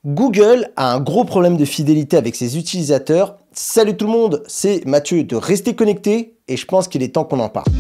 Google a un gros problème de fidélité avec ses utilisateurs. Salut tout le monde, c'est Mathieu de Rester Connecté et je pense qu'il est temps qu'on en parle.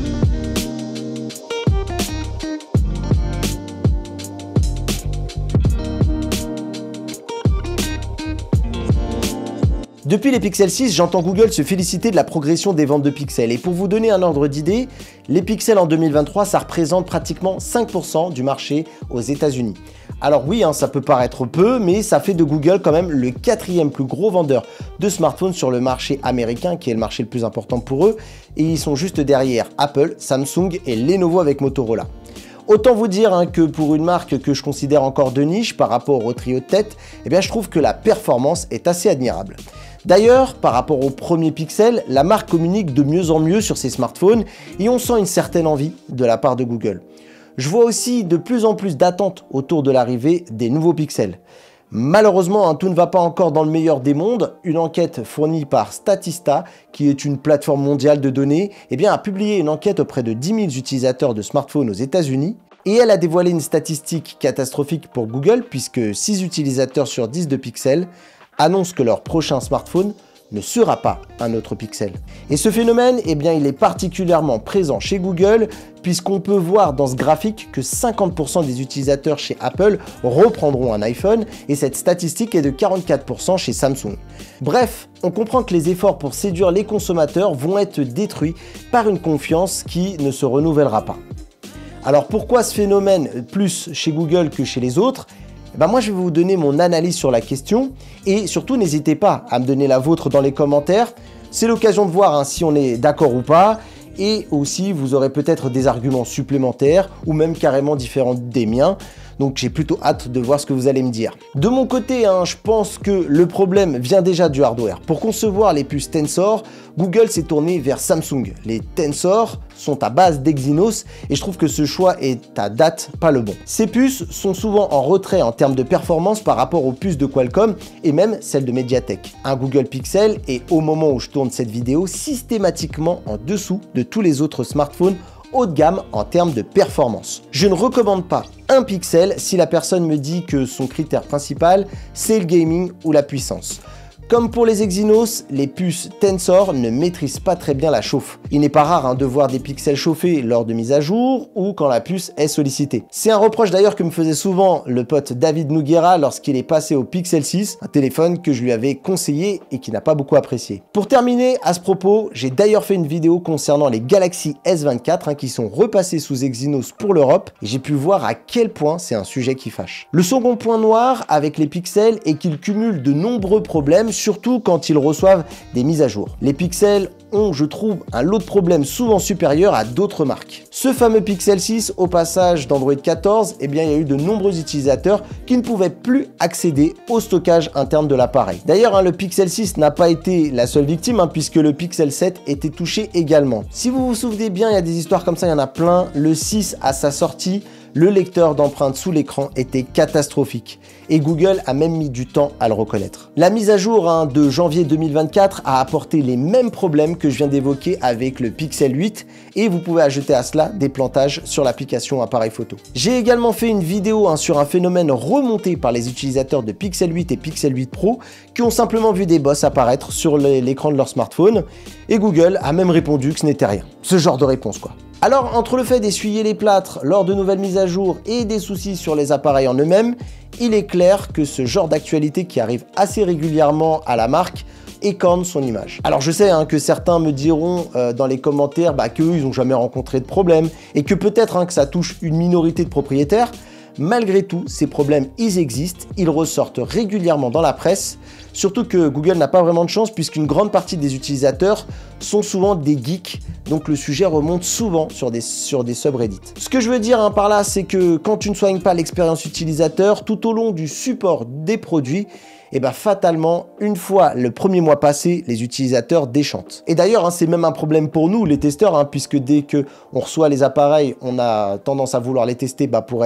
Depuis les Pixel 6, j'entends Google se féliciter de la progression des ventes de pixels. Et pour vous donner un ordre d'idée, les pixels en 2023, ça représente pratiquement 5% du marché aux États-Unis. Alors oui, ça peut paraître peu, mais ça fait de Google quand même le 4e plus gros vendeur de smartphones sur le marché américain, qui est le marché le plus important pour eux. Et ils sont juste derrière Apple, Samsung et Lenovo avec Motorola. Autant vous dire que pour une marque que je considère encore de niche par rapport au trio de tête, je trouve que la performance est assez admirable. D'ailleurs, par rapport au premier Pixel, la marque communique de mieux en mieux sur ses smartphones et on sent une certaine envie de la part de Google. Je vois aussi de plus en plus d'attentes autour de l'arrivée des nouveaux Pixels. Malheureusement, tout ne va pas encore dans le meilleur des mondes. Une enquête fournie par Statista, qui est une plateforme mondiale de données, a publié une enquête auprès de 10 000 utilisateurs de smartphones aux États-Unis. Et elle a dévoilé une statistique catastrophique pour Google, puisque 6 utilisateurs sur 10 de Pixel annoncent que leur prochain smartphone ne sera pas un autre Pixel. Et ce phénomène, il est particulièrement présent chez Google, puisqu'on peut voir dans ce graphique que 50% des utilisateurs chez Apple reprendront un iPhone, et cette statistique est de 44% chez Samsung. Bref, on comprend que les efforts pour séduire les consommateurs vont être détruits par une confiance qui ne se renouvellera pas. Alors pourquoi ce phénomène plus chez Google que chez les autres ? Moi je vais vous donner mon analyse sur la question et surtout n'hésitez pas à me donner la vôtre dans les commentaires. C'est l'occasion de voir si on est d'accord ou pas et aussi vous aurez peut-être des arguments supplémentaires ou même carrément différents des miens. Donc j'ai plutôt hâte de voir ce que vous allez me dire. De mon côté, je pense que le problème vient déjà du hardware. Pour concevoir les puces Tensor, Google s'est tourné vers Samsung. Les Tensor sont à base d'Exynos et je trouve que ce choix est à date pas le bon. Ces puces sont souvent en retrait en termes de performance par rapport aux puces de Qualcomm et même celles de Mediatek. Un Google Pixel est au moment où je tourne cette vidéo systématiquement en dessous de tous les autres smartphones haut de gamme en termes de performance. Je ne recommande pas un Pixel si la personne me dit que son critère principal c'est le gaming ou la puissance. Comme pour les Exynos, les puces Tensor ne maîtrisent pas très bien la chauffe. Il n'est pas rare de voir des pixels chauffés lors de mise à jour ou quand la puce est sollicitée. C'est un reproche d'ailleurs que me faisait souvent le pote David Noguera lorsqu'il est passé au Pixel 6, un téléphone que je lui avais conseillé et qui n'a pas beaucoup apprécié. Pour terminer, à ce propos, j'ai d'ailleurs fait une vidéo concernant les Galaxy S24 qui sont repassés sous Exynos pour l'Europe et j'ai pu voir à quel point c'est un sujet qui fâche. Le second point noir avec les pixels est qu'ils cumulent de nombreux problèmes, surtout quand ils reçoivent des mises à jour. Les pixels ont, je trouve, un lot de problèmes souvent supérieur à d'autres marques. Ce fameux Pixel 6, au passage d'Android 14, il y a eu de nombreux utilisateurs qui ne pouvaient plus accéder au stockage interne de l'appareil. D'ailleurs, le Pixel 6 n'a pas été la seule victime, puisque le Pixel 7 était touché également. Si vous vous souvenez bien, il y a des histoires comme ça, il y en a plein. Le 6, à sa sortie, le lecteur d'empreintes sous l'écran était catastrophique et Google a même mis du temps à le reconnaître. La mise à jour de janvier 2024 a apporté les mêmes problèmes que je viens d'évoquer avec le Pixel 8 et vous pouvez ajouter à cela des plantages sur l'application appareil photo. J'ai également fait une vidéo sur un phénomène remonté par les utilisateurs de Pixel 8 et Pixel 8 Pro qui ont simplement vu des bosses apparaître sur l'écran de leur smartphone et Google a même répondu que ce n'était rien. Ce genre de réponse quoi. Alors, entre le fait d'essuyer les plâtres lors de nouvelles mises à jour et des soucis sur les appareils en eux-mêmes, il est clair que ce genre d'actualité qui arrive assez régulièrement à la marque écorne son image. Alors je sais que certains me diront dans les commentaires qu'eux ils n'ont jamais rencontré de problème et que peut-être que ça touche une minorité de propriétaires. Malgré tout, ces problèmes, ils existent, ils ressortent régulièrement dans la presse, surtout que Google n'a pas vraiment de chance puisqu'une grande partie des utilisateurs sont souvent des geeks, donc le sujet remonte souvent sur des subreddits. Ce que je veux dire par là, c'est que quand tu ne soignes pas l'expérience utilisateur tout au long du support des produits, fatalement, une fois le premier mois passé, les utilisateurs déchantent. Et d'ailleurs, c'est même un problème pour nous, les testeurs, puisque dès qu'on reçoit les appareils, on a tendance à vouloir les tester pour être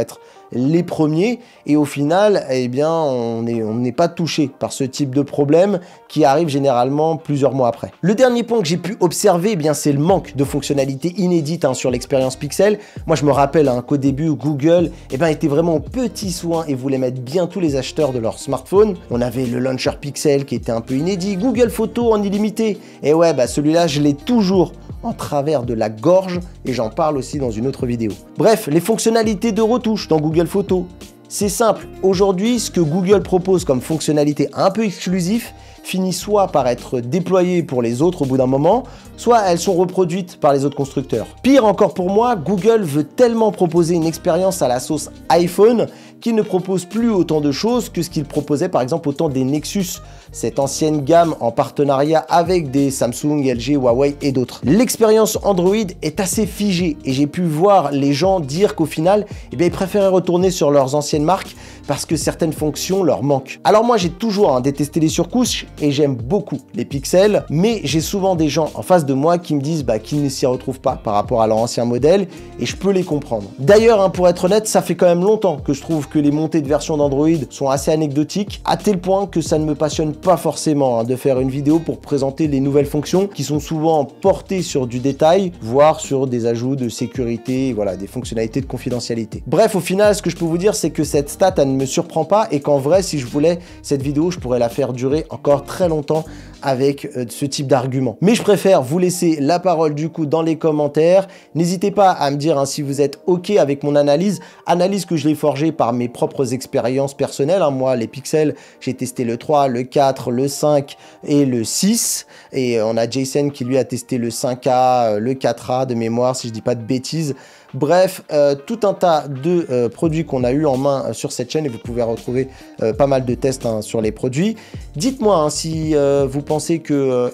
les premiers et au final, eh bien, on n'est pas touché par ce type de problème qui arrive généralement plusieurs mois après. Le dernier point que j'ai pu observer, eh bien, c'est le manque de fonctionnalités inédites sur l'expérience Pixel. Moi, je me rappelle qu'au début, Google était vraiment au petit soin et voulait mettre bien tous les acheteurs de leur smartphone. On avait le launcher Pixel qui était un peu inédit, Google Photos en illimité. Et ouais, celui-là, je l'ai toujours en travers de la gorge et j'en parle aussi dans une autre vidéo. Bref, les fonctionnalités de retouche dans Google Photos. C'est simple, aujourd'hui, ce que Google propose comme fonctionnalité un peu exclusive finit soit par être déployées pour les autres au bout d'un moment, soit elles sont reproduites par les autres constructeurs. Pire encore pour moi, Google veut tellement proposer une expérience à la sauce iPhone qu'il ne propose plus autant de choses que ce qu'il proposait par exemple au temps des Nexus, cette ancienne gamme en partenariat avec des Samsung, LG, Huawei et d'autres. L'expérience Android est assez figée et j'ai pu voir les gens dire qu'au final, ils préféraient retourner sur leurs anciennes marques parce que certaines fonctions leur manquent. Alors moi j'ai toujours détesté les surcouches et j'aime beaucoup les pixels, mais j'ai souvent des gens en face de moi qui me disent qu'ils ne s'y retrouvent pas par rapport à leur ancien modèle et je peux les comprendre. D'ailleurs, pour être honnête, ça fait quand même longtemps que je trouve que les montées de versions d'Android sont assez anecdotiques, à tel point que ça ne me passionne pas forcément de faire une vidéo pour présenter les nouvelles fonctions qui sont souvent portées sur du détail, voire sur des ajouts de sécurité, voilà, des fonctionnalités de confidentialité. Bref, au final, ce que je peux vous dire, c'est que cette stat, elle ne me surprend pas et qu'en vrai, si je voulais, cette vidéo, je pourrais la faire durer encore très longtemps avec ce type d'argument. Mais je préfère vous laisser la parole du coup dans les commentaires. N'hésitez pas à me dire si vous êtes OK avec mon analyse que je l'ai forgée par mes propres expériences personnelles. Moi, les pixels, j'ai testé le 3, le 4, le 5 et le 6. Et on a Jason qui lui a testé le 5A, le 4A de mémoire, si je dis pas de bêtises. Bref, tout un tas de produits qu'on a eu en main sur cette chaîne et vous pouvez retrouver pas mal de tests sur les produits. Dites-moi si vous pensez que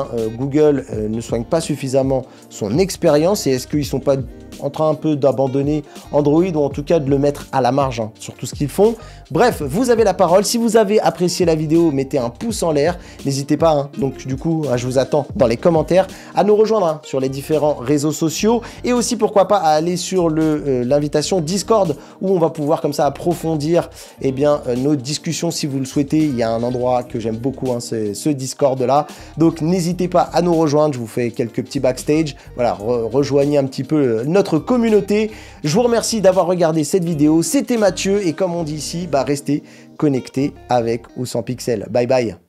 Google ne soigne pas suffisamment son expérience et est-ce qu'ils sont pas en train un peu d'abandonner Android ou en tout cas de le mettre à la marge sur tout ce qu'ils font. Bref, vous avez la parole. Si vous avez apprécié la vidéo, mettez un pouce en l'air. N'hésitez pas, donc du coup, je vous attends dans les commentaires à nous rejoindre sur les différents réseaux sociaux et aussi pourquoi pas à aller sur l'invitation Discord où on va pouvoir comme ça approfondir nos discussions si vous le souhaitez. Il y a un endroit que j'aime beaucoup, c'est ce Discord là. Donc n'hésitez pas à nous rejoindre. Je vous fais quelques petits backstage. Voilà, rejoignez un petit peu notre communauté. Je vous remercie d'avoir regardé cette vidéo. C'était Mathieu et comme on dit ici, restez connectés avec ou sans pixels. Bye bye.